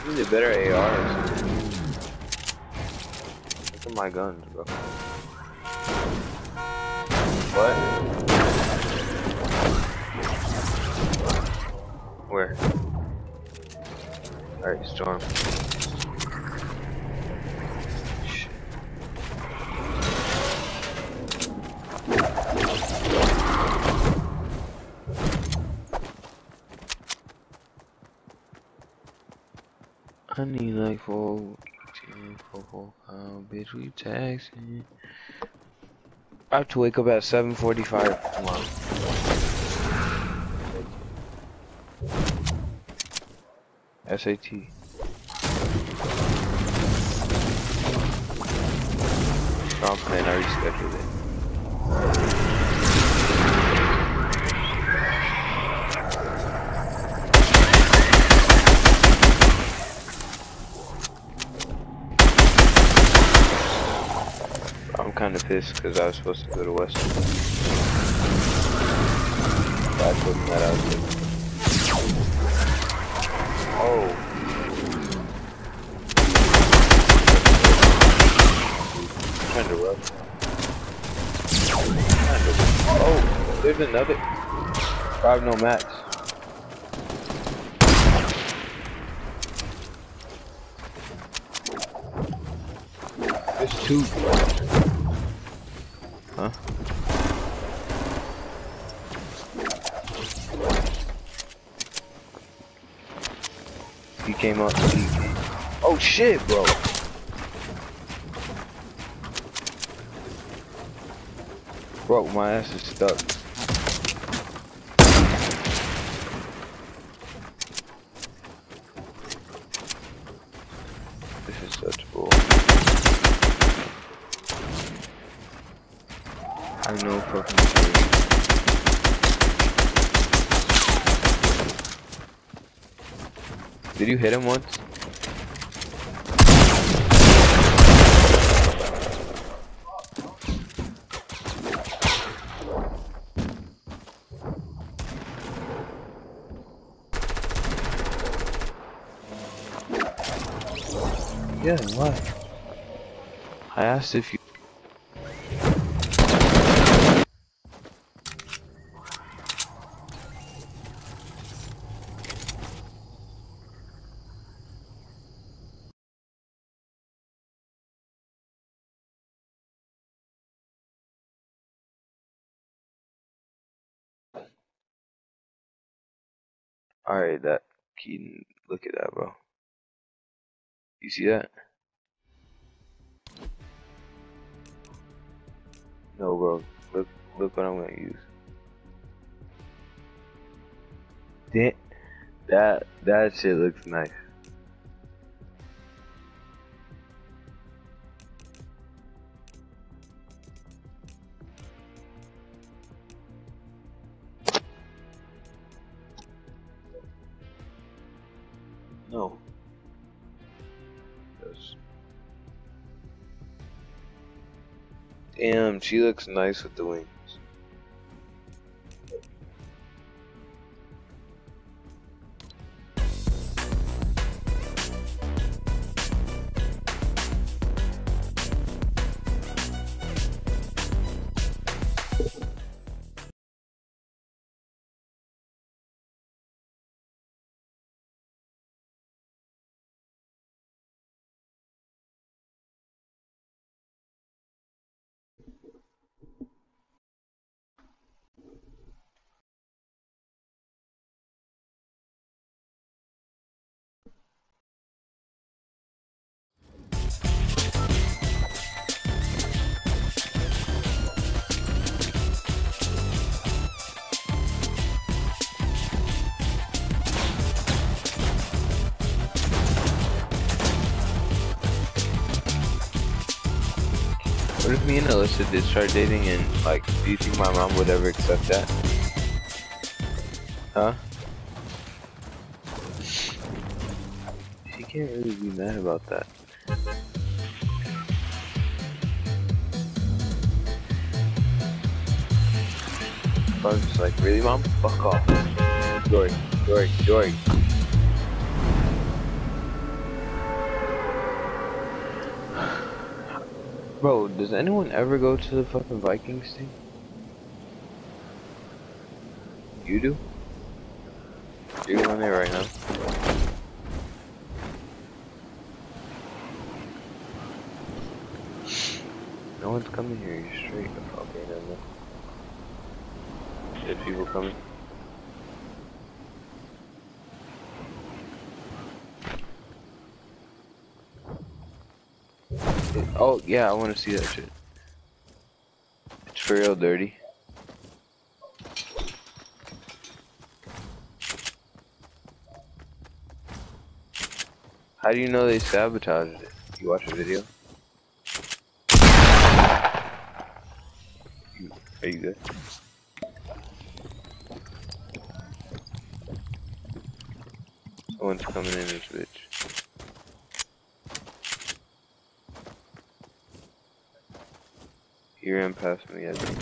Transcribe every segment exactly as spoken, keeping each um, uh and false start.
You need better A Rs. Look at my guns, bro. What? Where? Alright, storm. Shit. I need like four, ten, four, four, five, bitch, we taxing. I have to wake up at seven forty-five tomorrow. S A T. I'm playing, I rescheduled it. I'm kind of pissed because I was supposed to go to Western. I told him that I was good. Oh. I'm trying to rush. Oh, there's another. I have no mats. There's two. Huh? He came up. He came. Oh shit, bro. Bro, my ass is stuck. This is such bull. I have no fucking clue. Did you hit him once? Yeah, why? I asked if you. Alright, that Keaton, look at that, bro. You see that? No, bro. Look, look what I'm gonna use. That, that, that shit looks nice. No. Yes. Damn, she looks nice with the wings. What if me and Alyssa did start dating and, like, do you think my mom would ever accept that? Huh? She can't really be mad about that. I was just like, really, mom? Fuck off. Dory, Dory, Dory. Bro, does anyone ever go to the fucking Vikings thing? You do? You're going there right now. No one's coming here, you're straight the fuck right now. There's people coming. Oh, yeah, I want to see that shit. It's for real dirty. How do you know they sabotaged it? You watch a video? You, are you good? Someone's coming in this bitch. He ran past me, I think.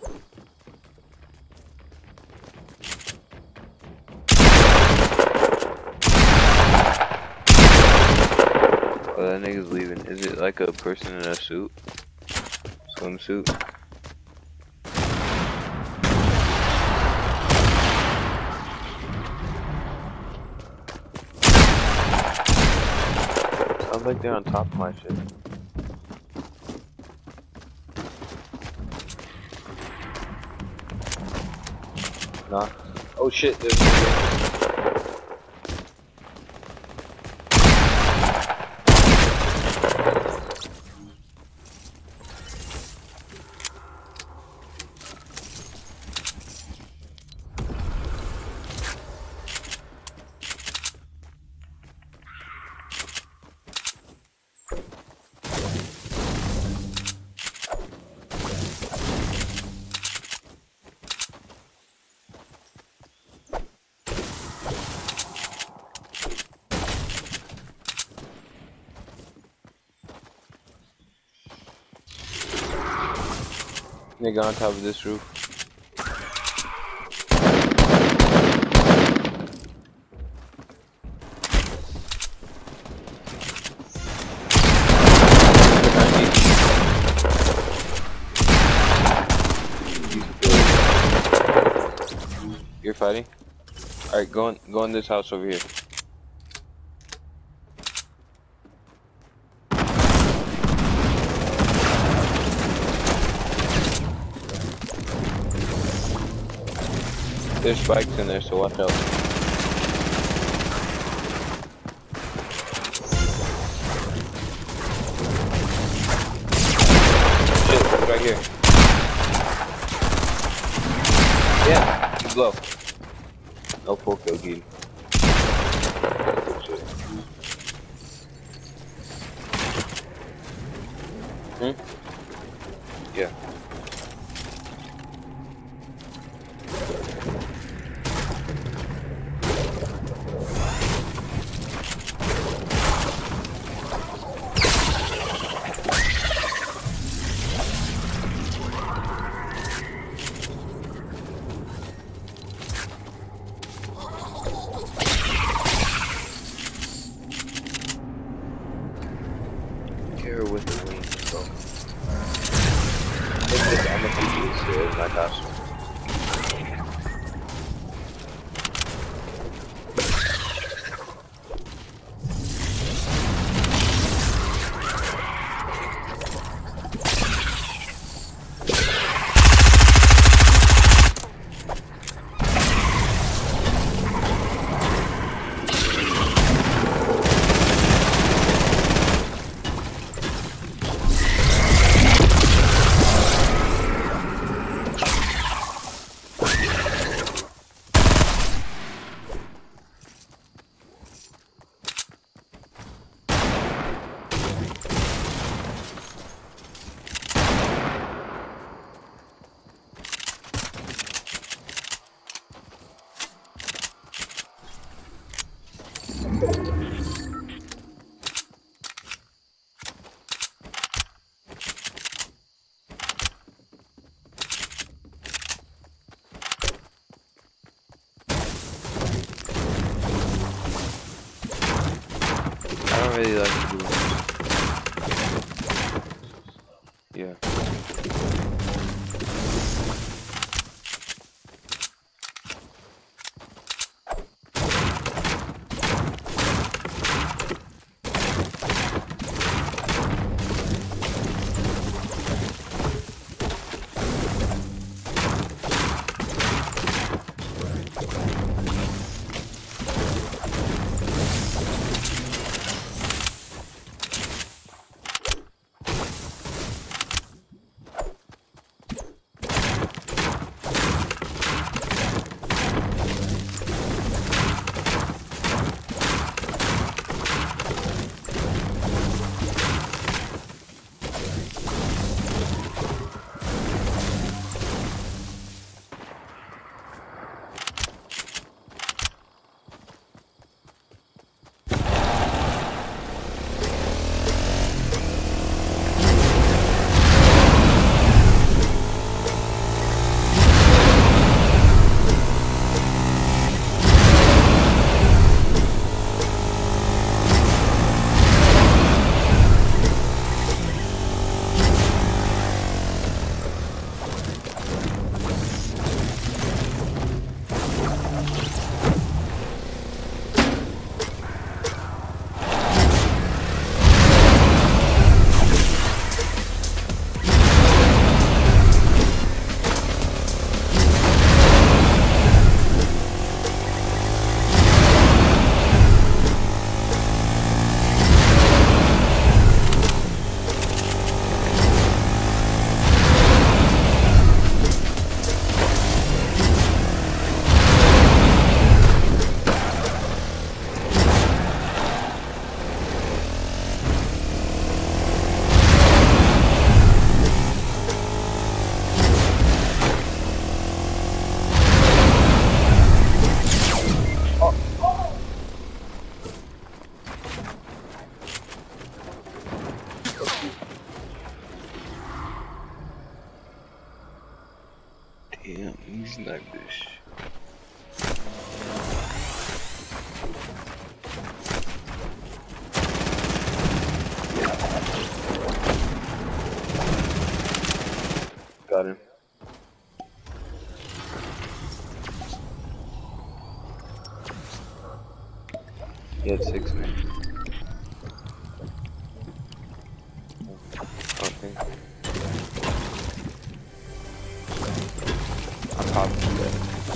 Oh, that nigga's leaving. Is it like a person in a suit? Swimsuit? Sounds like they're on top of my shit. Nah. Oh shit, there's nigga on top of this roof. You're fighting? Alright, go in, go in this house over here. There's spikes in there, so watch out. Shit, it's right here. Yeah, he's low. No full kill, Giddy. Good shit. Hmm? Yeah. With the wings, so it's just, I'm gonna keep you serious, my costume. I don't really like to do it. got him. He had six men. Okay. I'm popping that.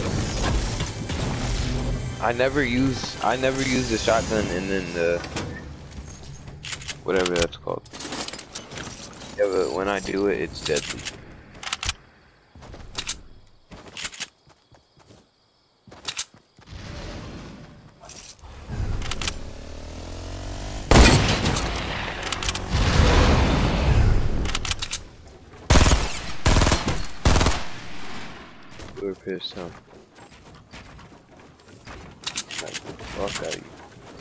I never use I never use the shotgun and then the whatever that's called. Yeah, but when I do it, it's deadly. We're pissed, huh? Like, fuck out of you.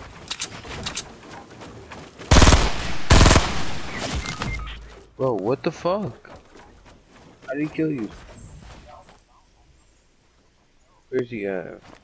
Bro, what the fuck? How did he kill you? Where's he at?